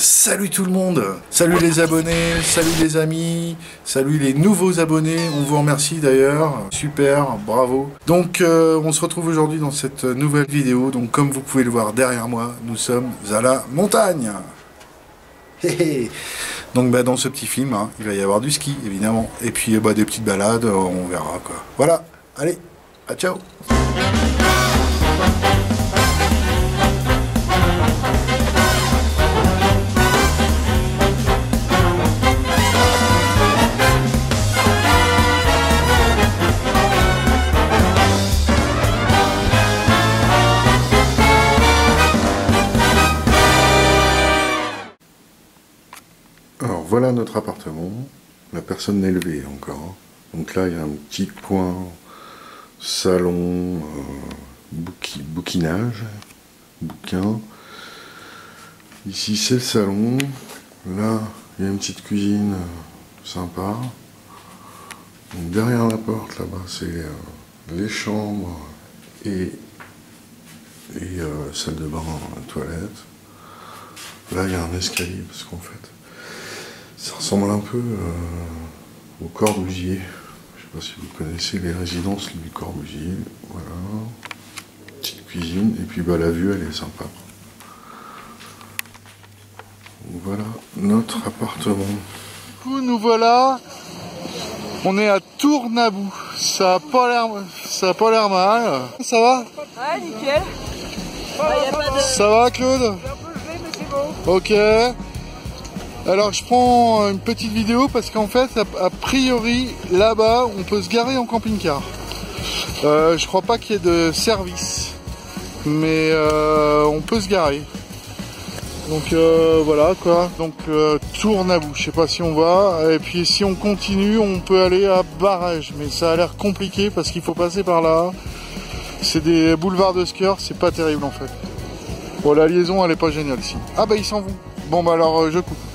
Salut tout le monde, salut les abonnés, salut les amis, salut les nouveaux abonnés, on vous remercie d'ailleurs, super, bravo. Donc on se retrouve aujourd'hui dans cette nouvelle vidéo, donc comme vous pouvez le voir derrière moi, nous sommes à la montagne. Donc dans ce petit film, hein, il va y avoir du ski évidemment, et puis des petites balades, on verra quoi. Voilà, allez, à ciao. Alors voilà notre appartement, la personne n'est levée encore, donc là il y a un petit coin salon, bouquinage, bouquin, ici c'est le salon, là il y a une petite cuisine sympa, donc derrière la porte là-bas c'est les chambres et salle de bain, toilette, là il y a un escalier parce qu'en fait ça ressemble un peu au Corbusier. Je sais pas si vous connaissez les résidences du Corbusier. Voilà. Petite cuisine. Et puis la vue, elle est sympa. Voilà notre appartement. Du coup, nous voilà. On est à Tournabou. Ça a pas l'air mal. Ça va? Ouais, nickel. Ça va, Claude? C'est un peu gelé, mais c'est beau. Ok. Alors je prends une petite vidéo parce qu'en fait, a priori, là-bas, on peut se garer en camping-car. Je crois pas qu'il y ait de service, mais on peut se garer. Donc voilà quoi. Donc Tournabou, je sais pas si on va. Et puis si on continue, on peut aller à Barèges, mais ça a l'air compliqué parce qu'il faut passer par là. C'est des boulevards de skieurs, c'est pas terrible en fait. Bon, la liaison, elle est pas géniale ici. Ah bah ils s'en vont. Bon bah alors je coupe.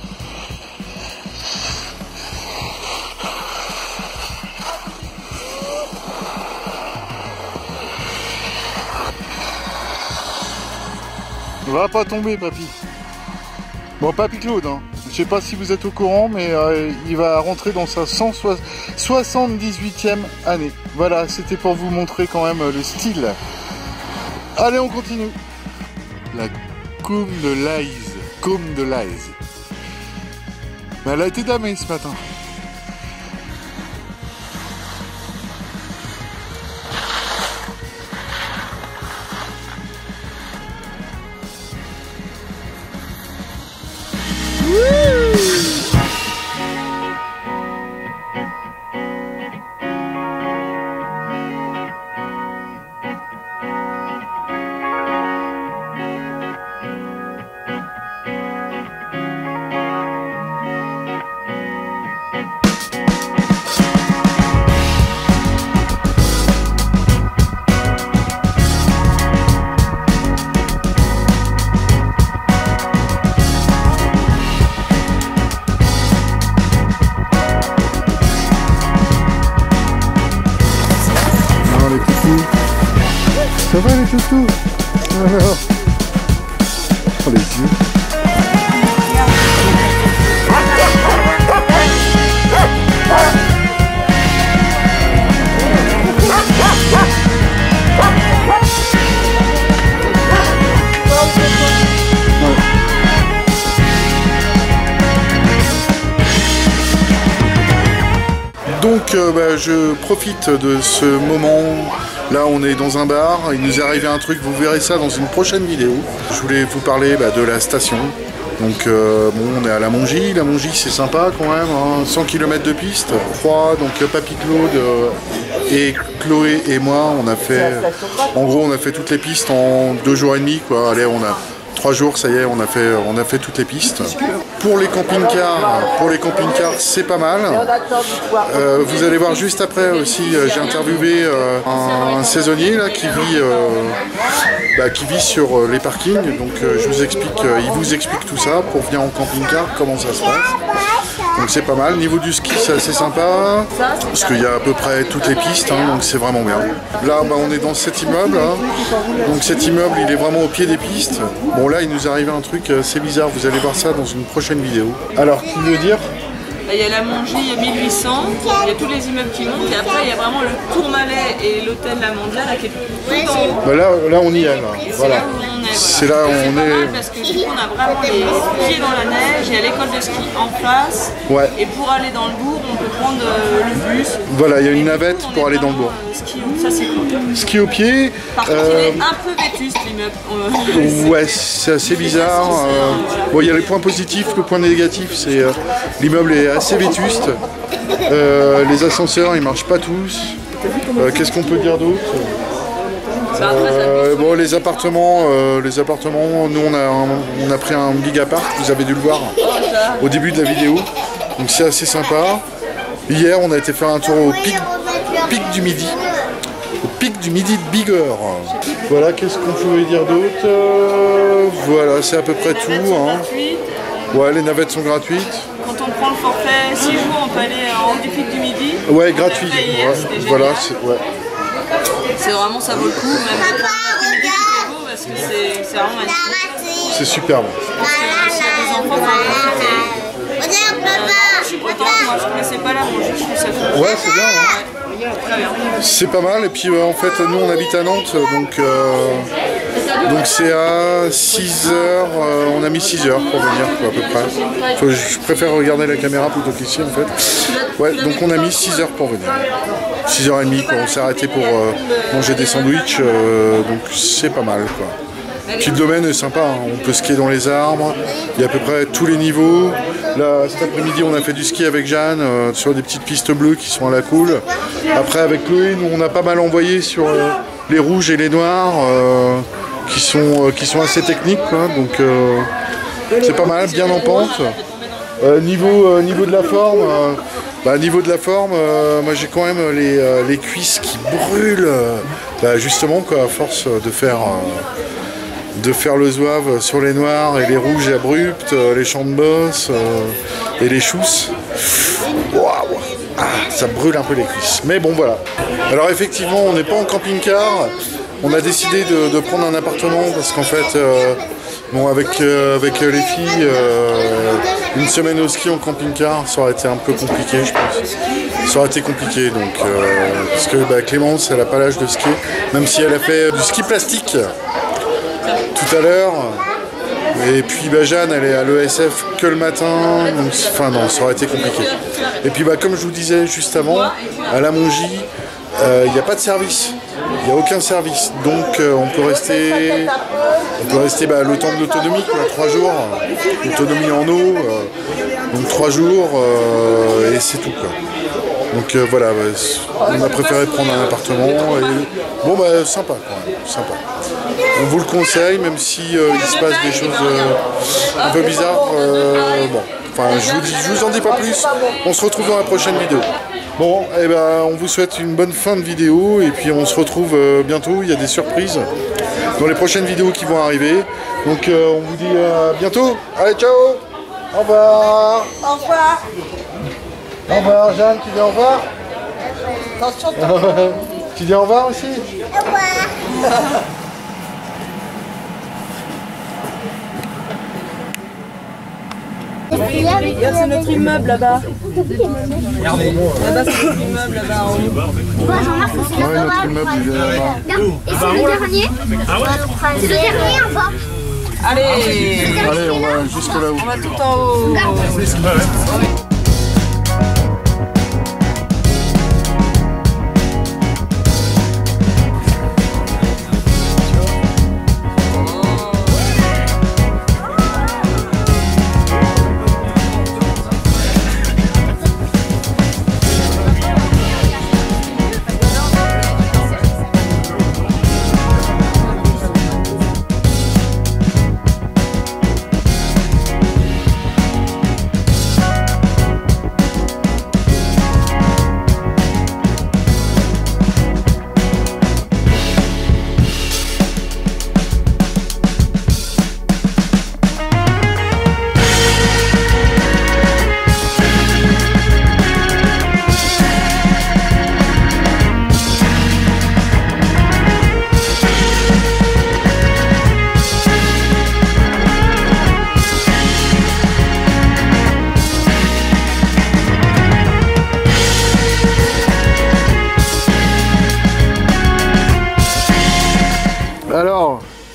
Va pas tomber, papy. Bon, papy Claude, hein. Je sais pas si vous êtes au courant, mais il va rentrer dans sa 178e année. Voilà, c'était pour vous montrer quand même le style. Allez, on continue. La Côme de l'Aise. Côme de l'Aise. Elle a été damée ce matin. Ça va les toutous? Alors. Oh les yeux. Donc je profite de ce moment. Là on est dans un bar, il nous est arrivé un truc, vous verrez ça dans une prochaine vidéo. Je voulais vous parler de la station. Donc bon, on est à la Mongie c'est sympa quand même, hein. 100 km de piste, 3, donc Papy Claude et Chloé et moi, on a fait, en gros on a fait toutes les pistes en 2 jours et demi quoi. Allez, on a 3 jours, ça y est, on a fait toutes les pistes. Pour les camping-cars, c'est pas mal. Vous allez voir juste après aussi, j'ai interviewé un saisonnier là qui vit sur les parkings. Donc il vous explique tout ça pour venir en camping-car, comment ça se passe. Donc c'est pas mal. Niveau du ski, c'est assez sympa. Parce qu'il y a à peu près toutes les pistes, hein, donc c'est vraiment bien. Là, bah, on est dans cet immeuble. Hein. Donc cet immeuble, il est vraiment au pied des pistes. Bon, là, il nous est arrivé un truc assez bizarre. Vous allez voir ça dans une prochaine vidéo. Alors, qui veut dire? Il y a la Mongie, il y a 1800, il y a tous les immeubles qui montent, et après il y a vraiment le Tourmalet et l'hôtel La Mondiale là, qui est tout en haut. Bah là, on y est. Là. Voilà. C'est là où on est. Parce que du coup, on a vraiment les pieds dans la neige, il y a l'école de ski en face. Ouais. Et pour aller dans le bourg, on peut prendre le bus. Voilà, il y a une navette pour aller dans le bourg. Ça, c'est cool. Ski au pied. Par contre, il est un peu vétuste l'immeuble. Ouais, c'est assez bizarre. Bon, il y a les points positifs, le point négatif, c'est l'immeuble est assez vétuste. Les ascenseurs, ils marchent pas tous. Qu'est-ce qu'on peut dire d'autre? Bon, les appartements, nous on a pris un big appart, vous avez dû le voir au début de la vidéo, donc c'est assez sympa. Hier on a été faire un tour au pic du Midi, au pic du Midi de Bigorre. Voilà, qu'est-ce qu'on pouvait dire d'autre? Voilà, c'est à peu près tout. Hein. Ouais, les navettes sont gratuites. Quand on prend le forfait 6 jours, on peut aller en haut du pic du Midi. Ouais, gratuit. Ouais, voilà, ouais. C'est vraiment, ça vaut le coup, même l'après-midi beau parce que c'est vraiment magnifique. C'est superbe. S'il y a des enfants, je suis contente, moi je connaissais pas la Mongie, je trouve ça cool. Ouais, c'est bien. Hein. Très bien. C'est pas mal, et puis en fait nous on habite à Nantes, donc c'est à 6 heures, on a mis 6 heures pour venir quoi, à peu près. Je préfère regarder la caméra plutôt qu'ici en fait. Ouais, donc on a mis 6 heures pour venir. 6h30 quoi, on s'est arrêté pour manger des sandwichs, donc c'est pas mal quoi. Puis le domaine est sympa, hein. On peut skier dans les arbres, il y a à peu près tous les niveaux. Là, cet après-midi, on a fait du ski avec Jeanne sur des petites pistes bleues qui sont à la cool. Après, avec Chloé, nous, on a pas mal envoyé sur les rouges et les noirs qui sont assez techniques, quoi. Donc, c'est pas mal, bien en pente. Niveau de la forme, moi j'ai quand même les cuisses qui brûlent. Justement, quoi, à force de faire le zouave sur les noirs et les rouges et abrupts, les champs de bosse et les chousses. Waouh, ça brûle un peu les cuisses. Mais bon, voilà. Alors effectivement, on n'est pas en camping-car. On a décidé de prendre un appartement parce qu'en fait, bon, avec les filles, une semaine au ski en camping-car, ça aurait été un peu compliqué, je pense. Ça aurait été compliqué, donc, parce que Clémence, elle n'a pas l'âge de skier, même si elle a fait du ski plastique tout à l'heure. Et puis Jeanne, elle est à l'ESF que le matin, donc enfin non, ça aurait été compliqué. Et puis comme je vous disais juste avant, à la Mongie, il n'y a pas de service, il n'y a aucun service, donc on peut rester le temps de l'autonomie, 3 jours, l'autonomie en eau, donc 3 jours et c'est tout quoi. Donc voilà, on a préféré prendre un appartement et bon sympa quand même, sympa. On vous le conseille, même si il se passe des choses un peu bizarres. Bon, enfin je vous en dis pas plus. On se retrouve dans la prochaine vidéo. Bon, et on vous souhaite une bonne fin de vidéo et puis on se retrouve bientôt. Il y a des surprises dans les prochaines vidéos qui vont arriver. Donc on vous dit à bientôt. Allez, ciao. Au revoir. Au revoir. Au revoir, Jeanne, tu dis au revoir? Attention. Tu dis au revoir aussi? Au revoir. C'est notre immeuble là-bas. Là-bas, c'est notre immeuble là-bas en haut. Jean-Marc, c'est notre immeuble, il est là-bas. Et c'est le dernier? C'est le dernier en bas. Allez, on va jusque là-haut. On va tout en haut.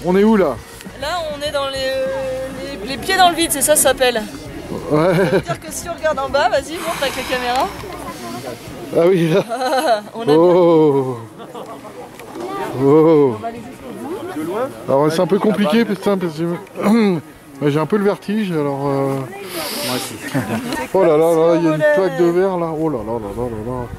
On est où là? Là, on est dans les pieds dans le vide, c'est ça s'appelle. Ouais. Ça veut dire que si on regarde en bas, vas-y, montre avec la caméra. Ah oui, là. On a Oh. Oh. Alors c'est un peu compliqué parce que j'ai un peu le vertige, alors... Moi aussi. Oh là là là, il y a une plaque de verre là. Oh là là là là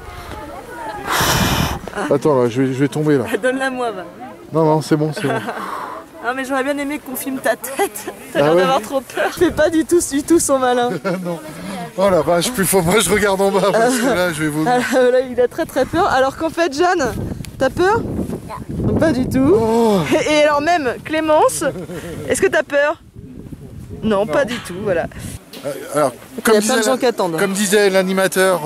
là là. Attends là, je vais tomber là. Donne-la moi, va. Non, non, c'est bon, c'est bon. Ah mais j'aurais bien aimé qu'on filme ta tête. T'as Ah l'air ouais d'avoir trop peur. Fais pas du tout son malin. Non. Oh la vache, plus faut moi je regarde en bas parce que là je vais vomir. Là, il a très peur. Alors qu'en fait, Jeanne, t'as peur? Non. Pas du tout. Oh. Et alors même, Clémence, est-ce que t'as peur? Non, pas du tout, voilà. Alors, Il y a plein de gens qui attendent. Comme disait l'animateur,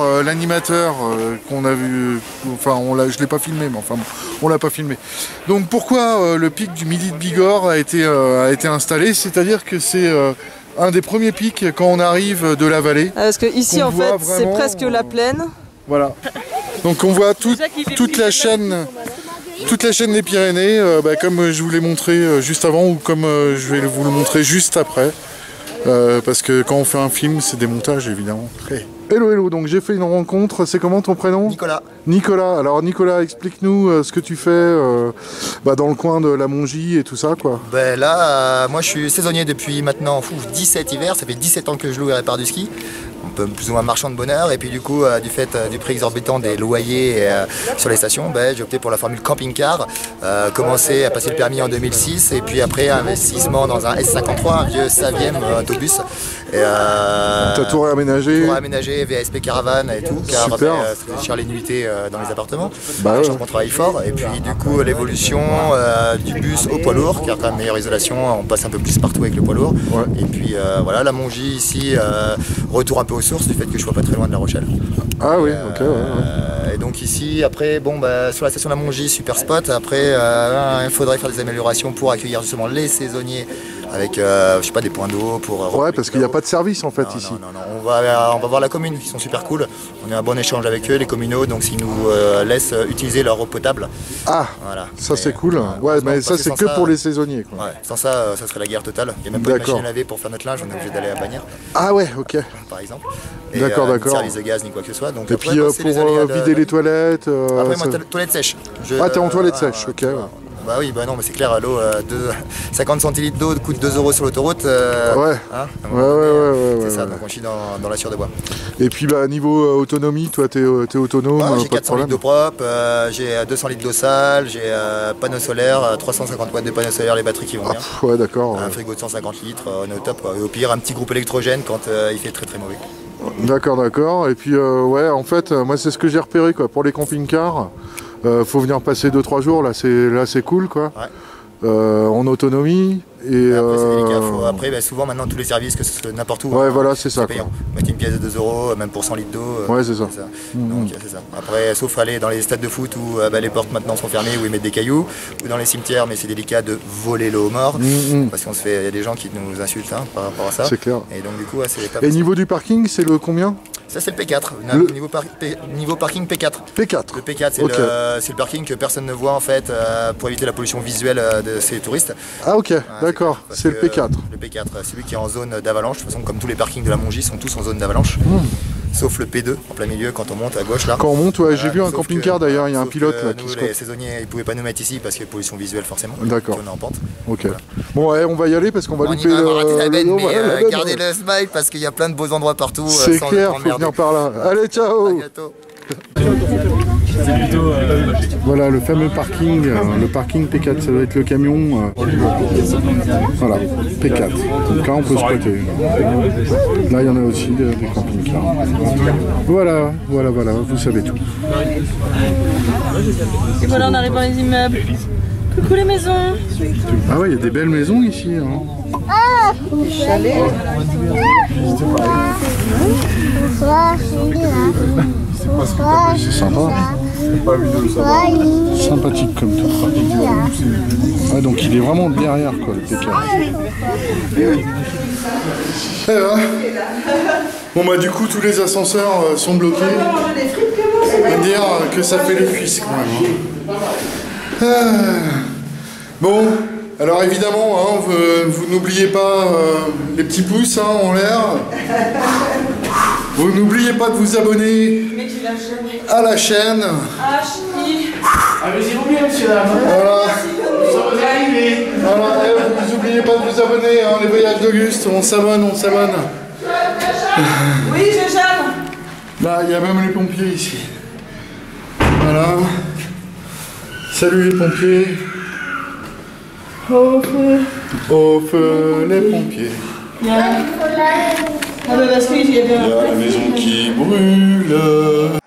qu'on a vu, enfin je l'ai pas filmé, mais enfin on l'a pas filmé. Donc pourquoi le pic du Midi de Bigorre a été installé? C'est-à-dire que c'est un des premiers pics quand on arrive de la vallée. Parce que ici en fait c'est presque la plaine. Voilà. Donc on voit toute la chaîne des Pyrénées, comme je vous l'ai montré juste avant ou comme je vais vous le montrer juste après. Parce que quand on fait un film, c'est des montages évidemment. Hey. Hello, hello, donc j'ai fait une rencontre, c'est comment ton prénom? Nicolas. Nicolas, alors Nicolas, explique-nous ce que tu fais dans le coin de la Mongie et tout ça quoi. Ben là, moi je suis saisonnier depuis maintenant 17 hivers, ça fait 17 ans que je loue et répare du ski. Un peu plus ou moins marchand de bonheur et puis du coup du fait du prix exorbitant des loyers sur les stations, j'ai opté pour la formule camping-car, commencé à passer le permis en 2006 et puis après investissement dans un S53, un vieux Saviem autobus. T'as tout réaménagé? Tout réaménagé, VSP caravane et tout, car c'est cher les nuitées dans les appartements. Bah ouais. On travaille fort et puis du coup l'évolution du bus au poids lourd, car quand même meilleure isolation, on passe un peu plus partout avec le poids lourd. Ouais. Et puis voilà, la Mongie ici, retour un peu aux sources du fait que je sois pas très loin de La Rochelle. Ah oui, ok. Ouais. Et donc ici, après, sur la station de la Mongie, super spot. Après, il faudrait faire des améliorations pour accueillir justement les saisonniers avec, je sais pas, des points d'eau pour... Ouais, parce qu'il n'y a pas de service en fait non, ici. Non, on va voir la commune, qui sont super cool. On a un bon échange avec eux, les communaux, donc s'ils nous laissent utiliser leur eau potable. Ah, voilà. Ça c'est cool. Ouais, mais ça c'est que pour les saisonniers. Quoi. Ouais, sans ça, ça serait la guerre totale. Il n'y a même pas de machine à laver pour faire notre linge, on est obligé d'aller à Bagnères. Ah ouais, ok. Par exemple. D'accord. Ni service de gaz, ni quoi que ce soit. Donc, et après, puis pour vider les toilettes... Après, moi, toilette sèche. Ah, t'es en toilette sèche, ok. Bah oui, bah non, mais c'est clair, l'eau, 50 centilitres d'eau coûte 2 € sur l'autoroute. Ouais. Hein, ouais. C'est ça, donc on chie dans la sûre de bois. Et puis niveau autonomie, toi t'es autonome, j'ai 400 litres d'eau propre, j'ai 200 litres d'eau sale, j'ai panneau solaire, 350 watts de panneau solaire, les batteries qui vont bien. Ouais, d'accord. Un frigo de 150 litres, on est au top. Et au pire, un petit groupe électrogène quand il fait très mauvais. D'accord. Et puis ouais, en fait, moi c'est ce que j'ai repéré quoi. Pour les camping-cars, faut venir passer 2-3 jours, là c'est cool quoi. Ouais. En autonomie. Et après, c'est délicat. Après, souvent maintenant tous les services, que ce soit n'importe où, ouais, voilà, c'est ça. Payant. Mettez une pièce de 2 €, même pour 100 litres d'eau. Ouais, c'est ça. Donc c'est ça. Après, sauf aller dans les stades de foot où les portes maintenant sont fermées, où ils mettent des cailloux, ou dans les cimetières, mais c'est délicat de voler l'eau aux morts, parce qu'il y a des gens qui nous insultent par rapport à ça. C'est clair. Et donc du coup, c'est pas possible. Et niveau du parking, c'est le combien? Ça c'est le P4, niveau parking P4. P4. Le P4 c'est le parking que personne ne voit en fait pour éviter la pollution visuelle de ces touristes. Ah ok, d'accord, c'est le P4. Le P4, celui qui est en zone d'avalanche, de toute façon comme tous les parkings de la Mongie sont tous en zone d'avalanche. Sauf le P2 en plein milieu quand on monte à gauche là. Quand on monte, ouais, j'ai vu un camping-car d'ailleurs, il y a un pilote là qui se les saisonniers ils pouvaient pas nous mettre ici parce qu'il y a pollution visuelle forcément. D'accord. On est en pente. Ok. Voilà. Bon ouais, on va y aller parce qu'on va louper mais gardez le smile parce qu'il y a plein de beaux endroits partout. C'est clair, faut venir par là. Allez, ciao. À bientôt. Voilà le fameux parking, le parking P4, ça doit être le camion. Voilà, P4. Donc là on peut squatter. Là il y en a aussi des camping-cars. Voilà, vous savez tout. Et voilà, on arrive dans les immeubles. Coucou les maisons. Ah ouais, il y a des belles maisons ici. Hein. Des chalets. C'est sympa. Sympathique comme tout. Ah, donc il est vraiment derrière quoi, le P4. Bon bah du coup tous les ascenseurs sont bloqués. On va dire que ça fait les cuisses quand même. Bon, Alors évidemment, hein, vous n'oubliez pas les petits pouces hein, en l'air. Vous n'oubliez pas de vous abonner à la chaîne. Ah mais s'il vous plaît, monsieur là. Voilà. Vous arrivez. Voilà, vous n'oubliez pas de vous abonner, hein, les voyages d'Auguste, on s'abonne, on s'abonne. Oui, je Jeanne. Bah, il y a même les pompiers ici. Voilà. Salut les pompiers. Au feu. Au feu, les pompiers. Ah bah parce qu'il y avait Il y a la maison qui brûle.